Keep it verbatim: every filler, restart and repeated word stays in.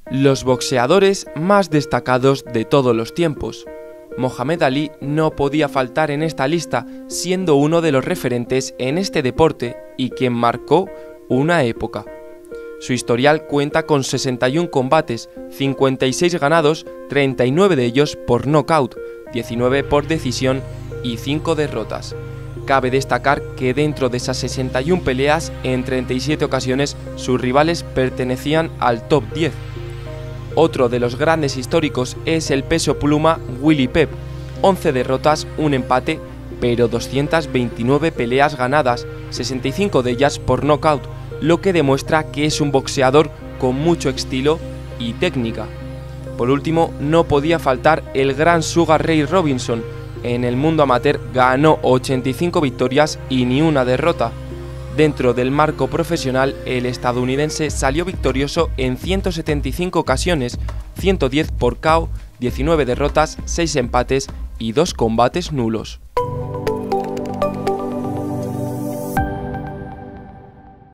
Los boxeadores más destacados de todos los tiempos. Mohamed Ali no podía faltar en esta lista, siendo uno de los referentes en este deporte y quien marcó una época. Su historial cuenta con sesenta y un combates, cincuenta y seis ganados, treinta y nueve de ellos por nocaut, diecinueve por decisión y cinco derrotas. Cabe destacar que dentro de esas sesenta y una peleas, en treinta y siete ocasiones sus rivales pertenecían al top diez. Otro de los grandes históricos es el peso pluma Willie Pep, once derrotas, un empate, pero doscientas veintinueve peleas ganadas, sesenta y cinco de ellas por nocaut, lo que demuestra que es un boxeador con mucho estilo y técnica. Por último, no podía faltar el gran Sugar Ray Robinson. En el mundo amateur ganó ochenta y cinco victorias y ni una derrota. Dentro del marco profesional, el estadounidense salió victorioso en ciento setenta y cinco ocasiones, ciento diez por K O, diecinueve derrotas, seis empates y dos combates nulos.